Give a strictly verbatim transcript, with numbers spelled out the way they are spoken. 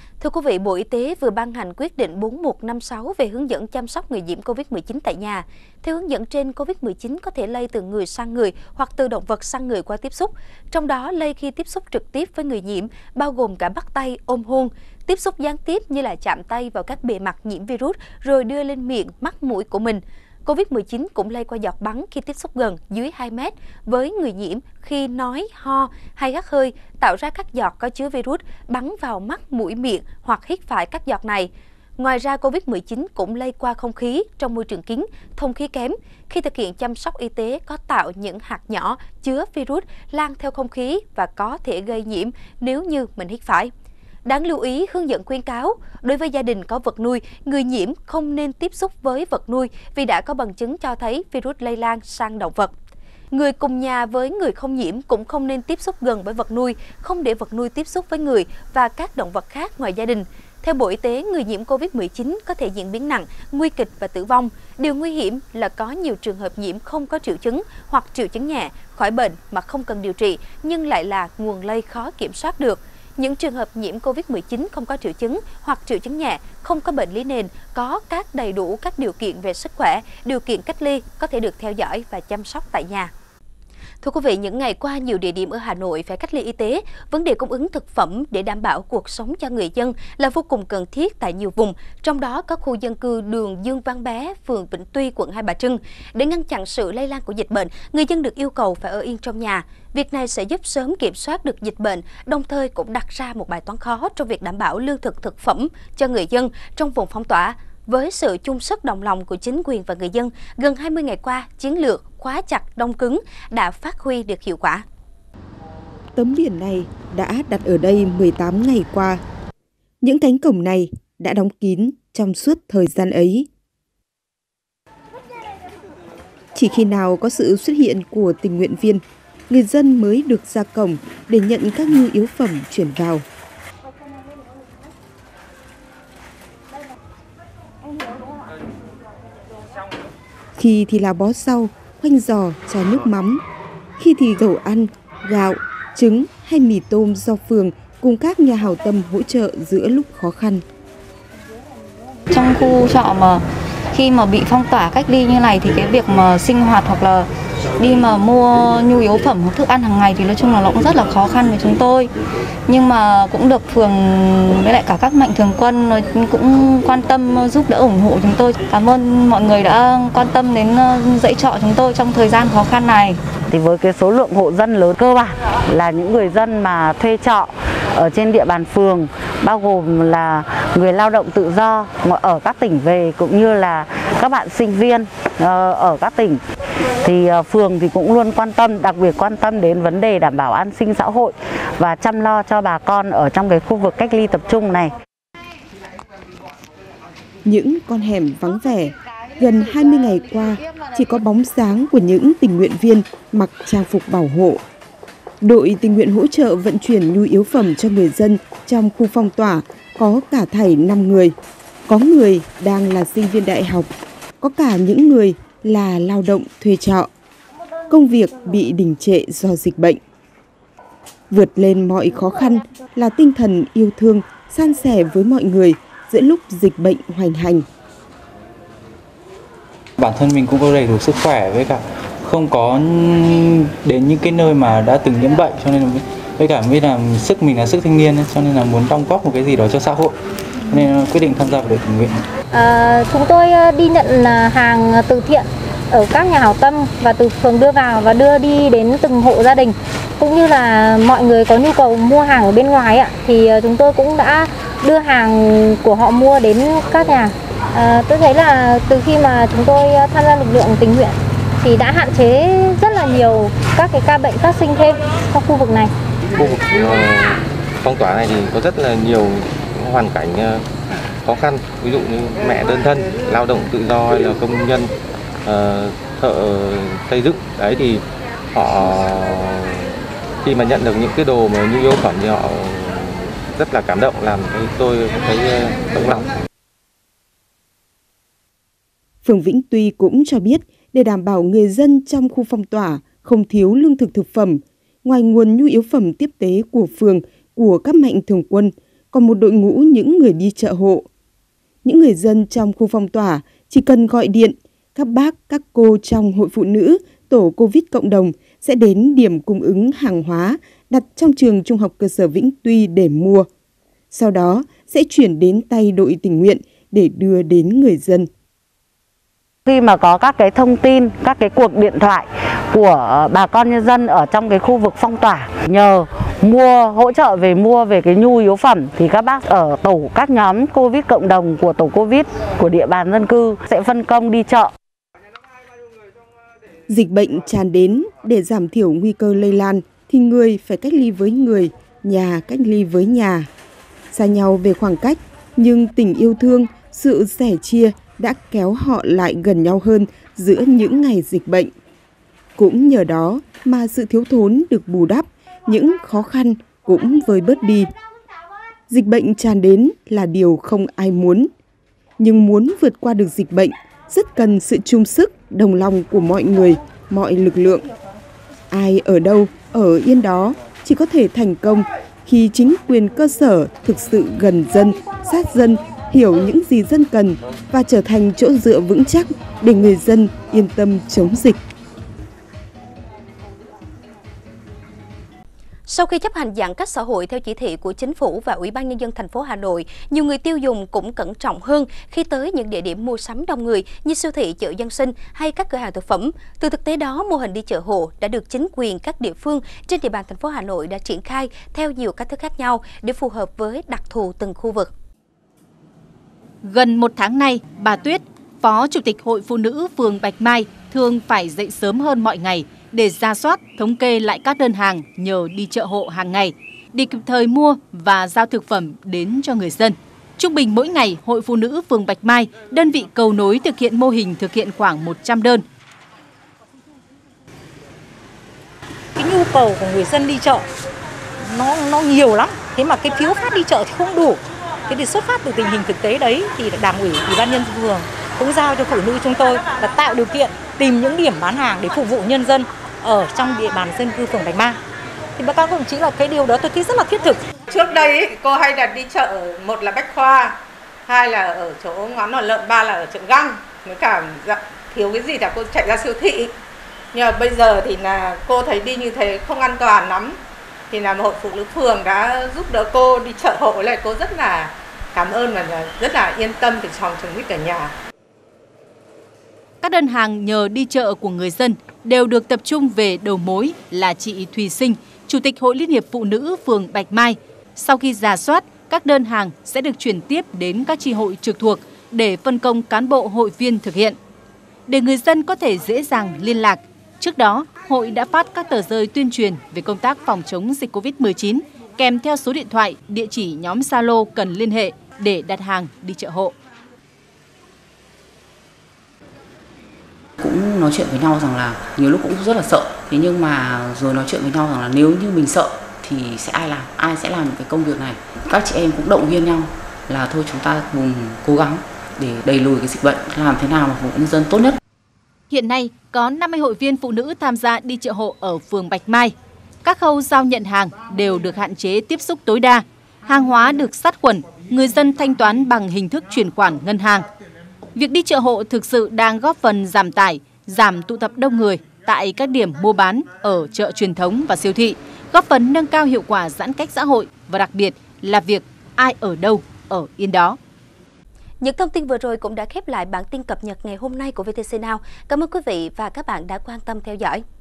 Thưa quý vị, Bộ Y tế vừa ban hành quyết định bốn một năm sáu về hướng dẫn chăm sóc người nhiễm Covid mười chín tại nhà. Theo hướng dẫn trên, Covid mười chín có thể lây từ người sang người hoặc từ động vật sang người qua tiếp xúc. Trong đó, lây khi tiếp xúc trực tiếp với người nhiễm, bao gồm cả bắt tay, ôm hôn, tiếp xúc gián tiếp như là chạm tay vào các bề mặt nhiễm virus rồi đưa lên miệng, mắt, mũi của mình. Covid mười chín cũng lây qua giọt bắn khi tiếp xúc gần dưới hai mét với người nhiễm khi nói, ho hay hắt hơi, tạo ra các giọt có chứa virus bắn vào mắt, mũi, miệng hoặc hít phải các giọt này. Ngoài ra, Covid mười chín cũng lây qua không khí trong môi trường kín, thông khí kém. Khi thực hiện chăm sóc y tế có tạo những hạt nhỏ chứa virus lan theo không khí và có thể gây nhiễm nếu như mình hít phải. Đáng lưu ý, hướng dẫn khuyến cáo, đối với gia đình có vật nuôi, người nhiễm không nên tiếp xúc với vật nuôi vì đã có bằng chứng cho thấy virus lây lan sang động vật. Người cùng nhà với người không nhiễm cũng không nên tiếp xúc gần với vật nuôi, không để vật nuôi tiếp xúc với người và các động vật khác ngoài gia đình. Theo Bộ Y tế, người nhiễm Covid mười chín có thể diễn biến nặng, nguy kịch và tử vong. Điều nguy hiểm là có nhiều trường hợp nhiễm không có triệu chứng hoặc triệu chứng nhẹ, khỏi bệnh mà không cần điều trị nhưng lại là nguồn lây khó kiểm soát được. Những trường hợp nhiễm Covid mười chín không có triệu chứng hoặc triệu chứng nhẹ, không có bệnh lý nền, có các đầy đủ các điều kiện về sức khỏe, điều kiện cách ly có thể được theo dõi và chăm sóc tại nhà. Thưa quý vị, những ngày qua, nhiều địa điểm ở Hà Nội phải cách ly y tế. Vấn đề cung ứng thực phẩm để đảm bảo cuộc sống cho người dân là vô cùng cần thiết tại nhiều vùng, trong đó có khu dân cư đường Dương Văn Bé, phường Vĩnh Tuy, quận Hai Bà Trưng. Để ngăn chặn sự lây lan của dịch bệnh, người dân được yêu cầu phải ở yên trong nhà. Việc này sẽ giúp sớm kiểm soát được dịch bệnh, đồng thời cũng đặt ra một bài toán khó trong việc đảm bảo lương thực thực phẩm cho người dân trong vùng phong tỏa. Với sự chung sức đồng lòng của chính quyền và người dân, gần hai mươi ngày qua, chiến lược khóa chặt đông cứng đã phát huy được hiệu quả. Tấm biển này đã đặt ở đây mười tám ngày qua. Những cánh cổng này đã đóng kín trong suốt thời gian ấy. Chỉ khi nào có sự xuất hiện của tình nguyện viên, người dân mới được ra cổng để nhận các nhu yếu phẩm chuyển vào. Khi thì là bó rau, khoanh giò, chai nước mắm. Khi thì dầu ăn, gạo, trứng hay mì tôm do phường cùng các nhà hảo tâm hỗ trợ giữa lúc khó khăn. Trong khu trọ mà khi mà bị phong tỏa cách ly như này thì cái việc mà sinh hoạt hoặc là đi mà mua nhu yếu phẩm hoặc thức ăn hàng ngày thì nói chung là nó cũng rất là khó khăn với chúng tôi. Nhưng mà cũng được phường với lại cả các mạnh thường quân cũng quan tâm giúp đỡ ủng hộ chúng tôi. Cảm ơn mọi người đã quan tâm đến dãy trọ chúng tôi trong thời gian khó khăn này. Thì với cái số lượng hộ dân lớn cơ bản là những người dân mà thuê trọ ở trên địa bàn phường, bao gồm là người lao động tự do ở các tỉnh về cũng như là các bạn sinh viên ở các tỉnh, thì phường thì cũng luôn quan tâm, đặc biệt quan tâm đến vấn đề đảm bảo an sinh xã hội và chăm lo cho bà con ở trong cái khu vực cách ly tập trung này. Những con hẻm vắng vẻ, gần hai mươi ngày qua chỉ có bóng dáng của những tình nguyện viên mặc trang phục bảo hộ. Đội tình nguyện hỗ trợ vận chuyển nhu yếu phẩm cho người dân trong khu phong tỏa có cả thảy năm người. Có người đang là sinh viên đại học, có cả những người là lao động thuê trọ. Công việc bị đình trệ do dịch bệnh. Vượt lên mọi khó khăn là tinh thần yêu thương, san sẻ với mọi người giữa lúc dịch bệnh hoành hành. Bản thân mình cũng có đầy đủ sức khỏe với cả không có đến những cái nơi mà đã từng nhiễm bệnh, cho nên là với cả biết là sức mình là sức thanh niên, cho nên là muốn đóng góp một cái gì đó cho xã hội, nên quyết định tham gia vào đội tình nguyện. À, chúng tôi đi nhận hàng từ thiện ở các nhà hảo tâm và từ phường đưa vào và đưa đi đến từng hộ gia đình, cũng như là mọi người có nhu cầu mua hàng ở bên ngoài ạ, thì chúng tôi cũng đã đưa hàng của họ mua đến các nhà. À, tôi thấy là từ khi mà chúng tôi tham gia lực lượng tình nguyện thì đã hạn chế rất là nhiều các cái ca bệnh phát sinh thêm trong khu vực này. Khu vực phong tỏa này thì có rất là nhiều hoàn cảnh khó khăn, ví dụ như mẹ đơn thân, lao động tự do hay là công nhân, uh, thợ xây dựng. Đấy thì họ khi mà nhận được những cái đồ mà nhu yếu phẩm thì họ rất là cảm động, làm cái tôi thấy động lòng. Phường Vĩnh Tuy cũng cho biết để đảm bảo người dân trong khu phong tỏa không thiếu lương thực thực phẩm, ngoài nguồn nhu yếu phẩm tiếp tế của phường, của các mạnh thường quân, còn một đội ngũ những người đi chợ hộ. Những người dân trong khu phong tỏa chỉ cần gọi điện, các bác, các cô trong hội phụ nữ, tổ Covid cộng đồng sẽ đến điểm cung ứng hàng hóa đặt trong trường Trung học cơ sở Vĩnh Tuy để mua. Sau đó sẽ chuyển đến tay đội tình nguyện để đưa đến người dân. Khi mà có các cái thông tin, các cái cuộc điện thoại của bà con nhân dân ở trong cái khu vực phong tỏa nhờ mua hỗ trợ về mua về cái nhu yếu phẩm thì các bác ở tổ các nhóm Covid cộng đồng của tổ Covid của địa bàn dân cư sẽ phân công đi chợ. Dịch bệnh tràn đến, để giảm thiểu nguy cơ lây lan thì người phải cách ly với người, nhà cách ly với nhà. Xa nhau về khoảng cách, nhưng tình yêu thương, sự sẻ chia đã kéo họ lại gần nhau hơn giữa những ngày dịch bệnh. Cũng nhờ đó mà sự thiếu thốn được bù đắp, những khó khăn cũng vơi bớt đi. Dịch bệnh tràn đến là điều không ai muốn. Nhưng muốn vượt qua được dịch bệnh, rất cần sự chung sức, đồng lòng của mọi người, mọi lực lượng. Ai ở đâu, ở yên đó, chỉ có thể thành công khi chính quyền cơ sở thực sự gần dân, sát dân, hiểu những gì dân cần và trở thành chỗ dựa vững chắc để người dân yên tâm chống dịch. Sau khi chấp hành giãn cách xã hội theo chỉ thị của Chính phủ và Ủy ban Nhân dân thành phố Hà Nội, nhiều người tiêu dùng cũng cẩn trọng hơn khi tới những địa điểm mua sắm đông người như siêu thị, chợ dân sinh hay các cửa hàng thực phẩm. Từ thực tế đó, mô hình đi chợ hộ đã được chính quyền các địa phương trên địa bàn thành phố Hà Nội đã triển khai theo nhiều cách thức khác nhau để phù hợp với đặc thù từng khu vực. Gần một tháng nay, bà Tuyết, Phó Chủ tịch Hội Phụ nữ phường Bạch Mai, thường phải dậy sớm hơn mọi ngày để rà soát, thống kê lại các đơn hàng nhờ đi chợ hộ hàng ngày, để kịp thời mua và giao thực phẩm đến cho người dân. Trung bình mỗi ngày, Hội Phụ nữ phường Bạch Mai, đơn vị cầu nối thực hiện mô hình thực hiện khoảng một trăm đơn. Cái nhu cầu của người dân đi chợ nó nó nhiều lắm, thế mà cái phiếu phát đi chợ thì không đủ. Thế thì xuất phát từ tình hình thực tế đấy thì Đảng ủy, Ủy ban nhân dân phường cũng giao cho phụ nữ chúng tôi là tạo điều kiện tìm những điểm bán hàng để phục vụ nhân dân ở trong địa bàn dân cư phường Bạch Mai. Thì báo cáo các đồng chí là cái điều đó tôi thấy rất là thiết thực. Trước đây ý, cô hay là đi chợ, một là Bách Khoa, hai là ở chỗ ngón đòn lợn, ba là ở chợ Găng. Với cả thiếu cái gì là cô chạy ra siêu thị. Nhưng mà bây giờ thì là cô thấy đi như thế không an toàn lắm. Thì là Hội Phụ nữ phường đã giúp đỡ cô đi chợ hộ, lại cô rất là cảm ơn và rất là yên tâm để phòng chống dịch ở nhà. Các đơn hàng nhờ đi chợ của người dân đều được tập trung về đầu mối là chị Thùy Sinh, Chủ tịch Hội Liên hiệp Phụ nữ phường Bạch Mai. Sau khi rà soát, các đơn hàng sẽ được chuyển tiếp đến các chi hội trực thuộc để phân công cán bộ hội viên thực hiện. Để người dân có thể dễ dàng liên lạc, trước đó, hội đã phát các tờ rơi tuyên truyền về công tác phòng chống dịch Covid mười chín, kèm theo số điện thoại, địa chỉ nhóm Zalo cần liên hệ để đặt hàng đi chợ hộ. Cũng nói chuyện với nhau rằng là nhiều lúc cũng rất là sợ, thế nhưng mà rồi nói chuyện với nhau rằng là nếu như mình sợ thì sẽ ai làm, ai sẽ làm cái công việc này. Các chị em cũng động viên nhau là thôi chúng ta cùng cố gắng để đẩy lùi cái dịch bệnh, làm thế nào mà phục vụ nhân dân tốt nhất. Hiện nay có năm mươi hội viên phụ nữ tham gia đi chợ hộ ở phường Bạch Mai. Các khâu giao nhận hàng đều được hạn chế tiếp xúc tối đa. Hàng hóa được sát khuẩn, người dân thanh toán bằng hình thức chuyển khoản ngân hàng. Việc đi chợ hộ thực sự đang góp phần giảm tải, giảm tụ tập đông người tại các điểm mua bán ở chợ truyền thống và siêu thị, góp phần nâng cao hiệu quả giãn cách xã hội và đặc biệt là việc ai ở đâu ở yên đó. Những thông tin vừa rồi cũng đã khép lại bản tin cập nhật ngày hôm nay của vê tê xê Now. Cảm ơn quý vị và các bạn đã quan tâm theo dõi.